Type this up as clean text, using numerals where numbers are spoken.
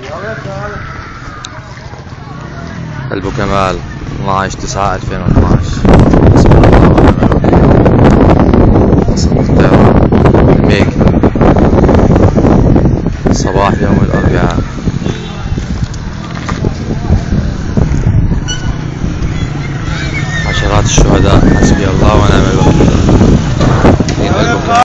قلبه كمال 12/9/2012. بسم الله ونعم الوكيل. وسط الطيران الميكي صباح يوم الأربعاء. عشرات الشهداء